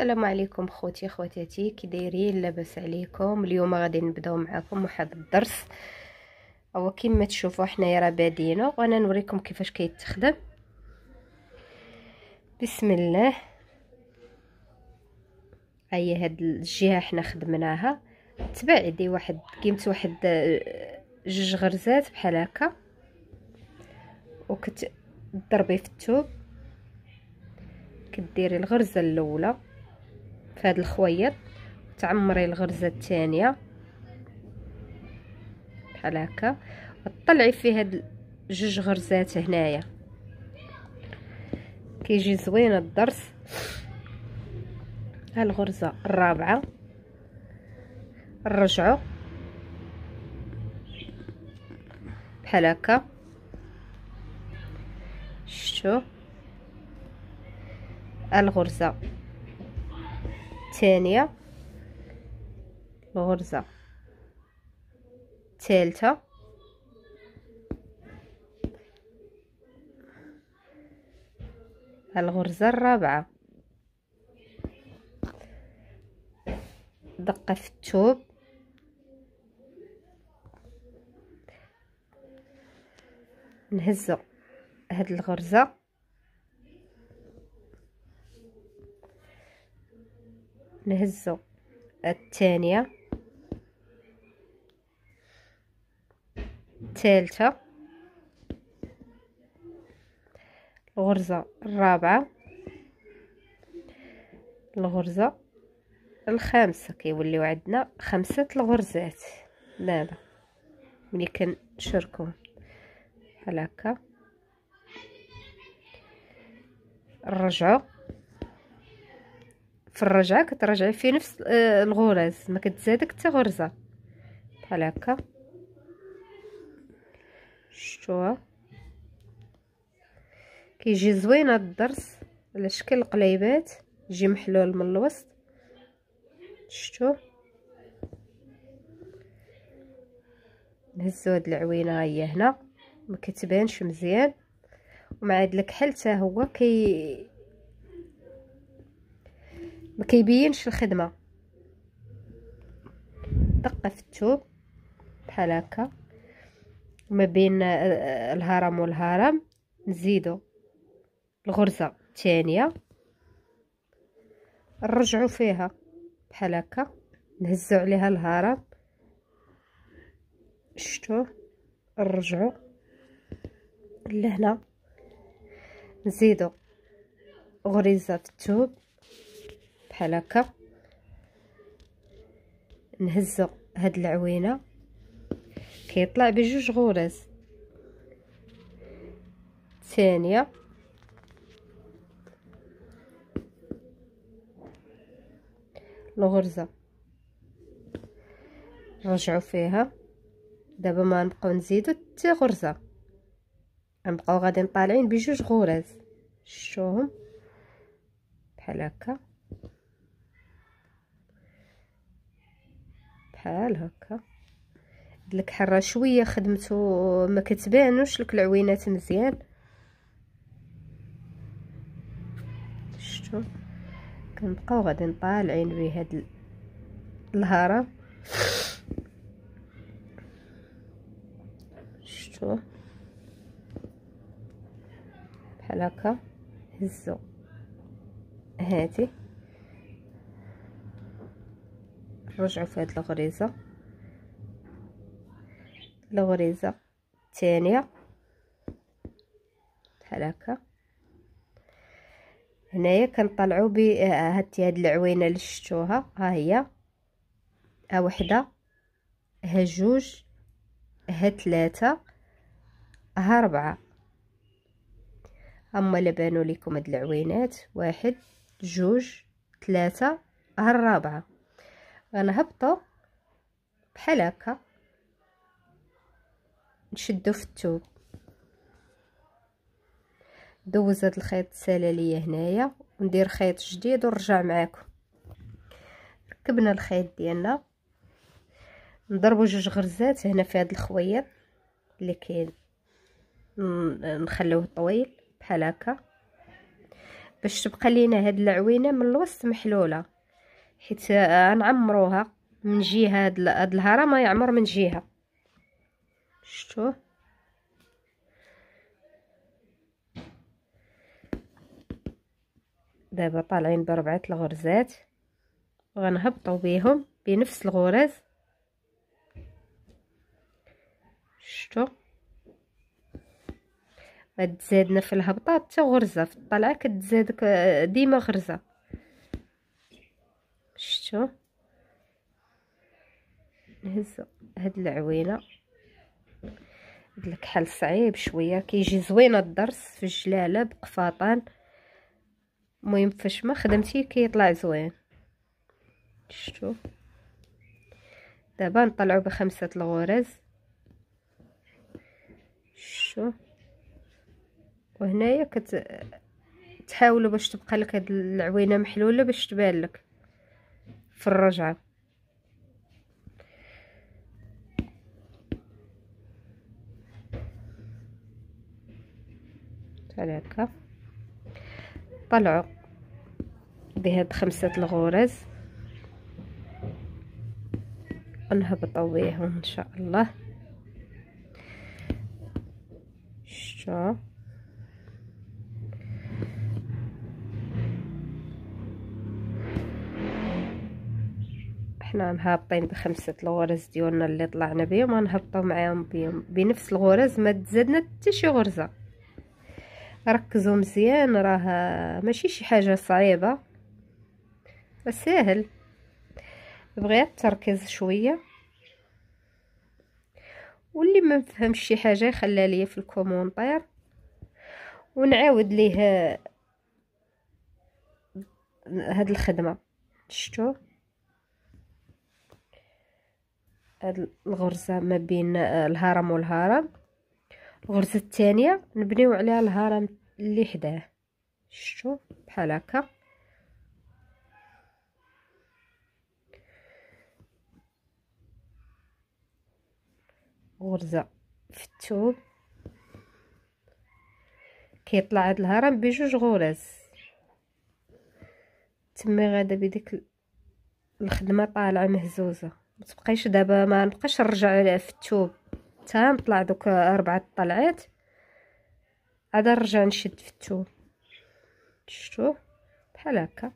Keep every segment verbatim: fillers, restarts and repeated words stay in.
السلام عليكم خوتي خواتاتي، كي دايرين؟ لاباس عليكم؟ اليوم غادي نبداو معكم واحد الدرس. هو كما تشوفوا حنايا راه بادينو، وانا نوريكم كيفاش كيتخدم. بسم الله. هيا هاد الجهه حنا خدمناها. تبعدي واحد قيمت واحد جوج غرزات بحال هكا، وكتضربي في الثوب، كديري الغرزه الاولى في هذا الخويط، تعمري الغرزه الثانيه بحال هكا، وتطلعي فيه هاد جوج غرزات هنايا. كيجي زوين الدرس. ها الغرزه الرابعه نرجعوا بحال هكا، شفتوا؟ الغرزه الثانيه، الغرزه الثالثه، الغرزه الرابعه. دقه في الثوب، نهزوا هاد الغرزه، نهزوا الثانيه، الثالثه، الغرزه الرابعه، الغرزه الخامسه. كيوليو عندنا خمسه الغرزات دابا ملي كنشركو بحال هكا. نرجعوا في الرجعه، كترجعي في نفس الغرز، ما كتزادك حتى غرزه بحال هكا. شفتوها؟ كيجي زوين هذا الدرس على شكل القليبات، يجي محلول من الوسط. شفتوا؟ نهزوا هاد العوينه هي هنا، ما كتبانش مزيان، ومع هاد الكحل حتى هو كي ما كيبينش الخدمه. دقه في الثوب بحال هكا، ما بين الهرم والهرم نزيدوا الغرزه الثانيه، نرجعوا فيها بحال هكا، نهزوا عليها الهرم. شفتوا؟ نرجعوا لهنا، نزيدوا غريزه في الثوب بحال هكا، نهزوا هاد العوينه، كيطلع بجوج غرز. ثانيه، الغرزه نرجعوا فيها. دابا ما نبقاو نزيدوا حتى غرزه، غنبقاو غادي طالعين بجوج غرز. شفتوهم بحال هكا، بحال هكا. هاد الكحل شويه خدمته ما كتبانوش لك العوينات مزيان. شفتوا؟ كنبقاو غادي طالعين بهاد الهرم. شفتوا؟ بحال هكا. هزوا هاتي، نرجعوا في هاد الغريزه، الغريزه الثانيه بحال هكا. هنايا كنطلعوا ب هاتي هاد العوينه اللي شفتوها، ها هي، ها وحده، ها جوج، ها ثلاثه، ها ربعه. هما اللي بانوا لكم هاد العوينات، واحد، جوج، ثلاثه، ها الرابعه. غنهبطوا بحال هكا، نشدو في الثوب، دوز هاد الخيط السلاليه هنايا، وندير خيط جديد ونرجع معاكم. ركبنا الخيط ديالنا، نضربوا جوج غرزات هنا في هاد الخويط اللي كاين، نخلوه طويل بحال هكا. باش تبقى لينا هاد العوينه من الوسط محلوله، حيت غنعمروها من جهه. هاد هاد الهرم ما يعمر من جهه. شفتوا دابا طالعين بربعه الغرزات، وغنهبطوا بيهم بنفس الغرز. شفتوا غتزادنا في الهبطه حتى غرزه، في الطلعه كتزاد ديما غرزه. شفتوا نهز هاد العوينه. هاد الكحل صعيب شويه، كيجي زوين الضرس في الجلاله بقفاطان. المهم فاش ما خدمتيه كيطلع زوين. شفتوا دابا نطلعوا بخمسه الغرز. شفتوا وهنايا كت تحاولوا باش تبقى لك هاد العوينه محلوله باش تبان لك في الرجعه. بحال هكا طلعوا بهاد خمسه الغرز ونهبطوا بيهم ان شاء الله. شفتوا حنا مهابطين بخمسه الغرز ديالنا اللي طلعنا بهم، غنهبطوا معاهم بهم بنفس الغرز، ما تزادنا حتى شي غرزه. ركزوا مزيان، راه ماشي شي حاجه صعيبه، ساهل، بغي التركيز شويه. واللي ما فهمش شي حاجه يخليها ليا في الكومونطير ونعاود ليه هاد الخدمه. شفتوا هاد الغرزه ما بين الهرم والهرم، الغرزه الثانيه نبنيو عليها الهرم اللي حداه. شفتوا بحال هكا. غرزه في الثوب كيطلع هاد الهرم بجوج غرز، تما غادا بديك الخدمه طالعه مهزوزه. ما تبقايش دابا ما نبقاش نرجع في الثوب حتى نطلع دوك اربعه طلعات عاد نرجع نشد في الثوب. شفتوا بحال هكا.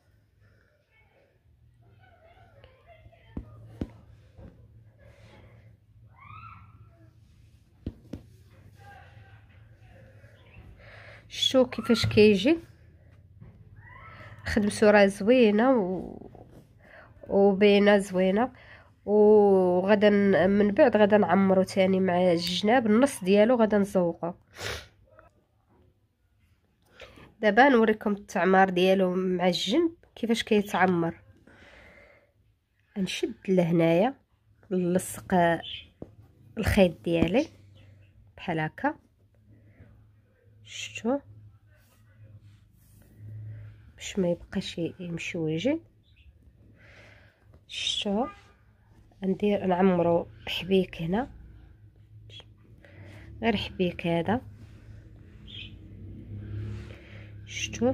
شفتوا كيفاش كيجي خدمتو راه زوينه و... وبينه زوينه. وغدا من بعد غدا نعمرو تاني مع الجناب، النص ديالو غدا نزوقو. دابا نوريكم التعمار ديالو مع الجنب كيفاش كيتعمر. نشد لهنايا نلصق الخيط ديالي بحال هكا. شفتوا باش ما يبقاش مشويجي. شفتوا ندير نعمرو حبيك هنا، غير حبيك هذا. شفتوا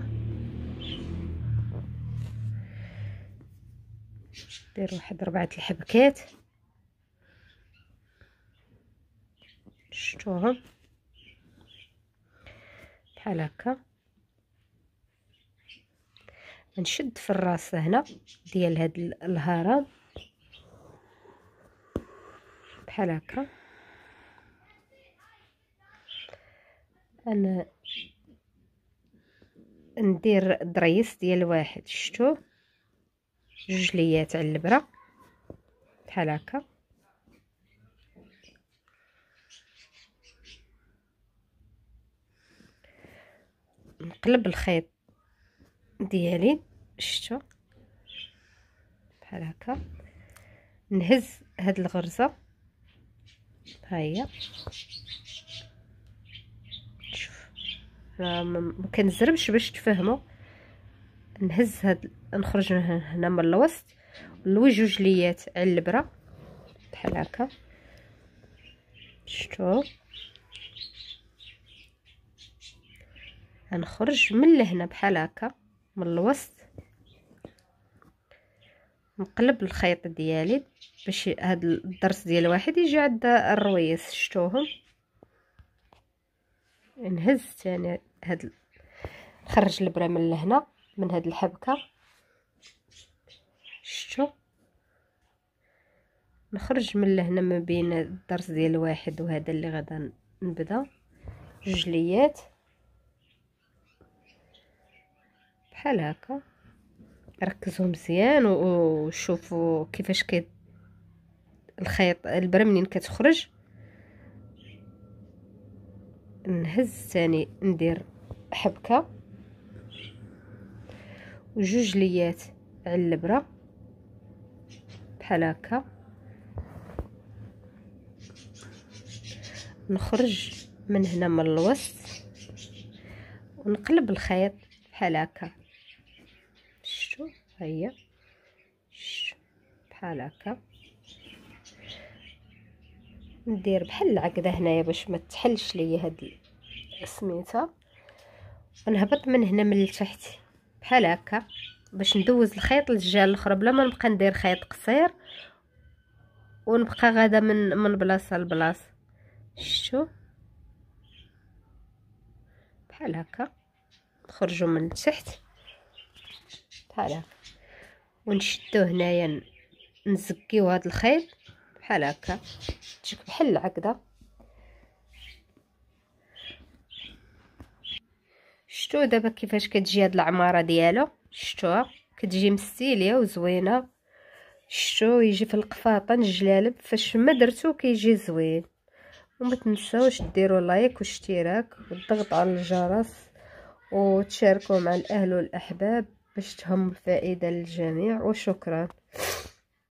دير واحد ربعه الحبكات. شفتوهم بحال هكا. نشد في الراس هنا ديال هاد الهرم بحال هكا. انا ندير ضريس ديال واحد. شفتوا جوج ليات على البره بحال هكا. نقلب الخيط ديالي. شفتوا بحال هكا. نهز هاد الغرزه ها هي. شوف راه ما كنزربش باش تفهموا. نهز هاد نخرج هنا من الوسط لوي جوج ليات على البره بحال هكا. شفتوا غنخرج من لهنا بحال هكا من الوسط، نقلب الخيط ديالي باش هاد الضرس ديال واحد يجي عند الرويس. شفتوهم؟ نهز ثاني هاد، نخرج البره من لهنا من هاد الحبكه، شفتوا؟ نخرج من لهنا ما بين الضرس ديال واحد وهذا اللي غادا نبدا جوج ليات بحال هكا. ركزوا مزيان وشوفوا كيفاش كي الخيط البره منين كتخرج. نهز ثاني ندير حبكه وجوج ليات على البره بحال هكا، نخرج من هنا من الوسط ونقلب الخيط بحال هكا. شفتوا؟ هيا بحال هكا، ندير بحال العقده هنايا باش ما تحلش ليا هاد السميته، ونهبط من هنا من التحت بحال هكا باش ندوز الخيط للجهه الاخرى بلا ما نبقى ندير خيط قصير ونبقى غادا من من بلاصه لبلاصه. شفتوا؟ بحال هكا نخرجوا من التحت بحال هكا ونشدو هنايا، نزكيو هذا الخيط بحال هكا تجيك بحال العقده. شفتوا دابا كيفاش كتجي هاد العماره ديالو؟ شفتوها كتجي مستيليه وزوينه. شفتوا يجي في القفاطه الجلالب فاش ما درتو كيجي زوين. وما تنساوش ديروا لايك واشتراك والضغط على الجرس وتشاركوا مع الاهل والاحباب باش تهم الفائده للجميع. وشكرا.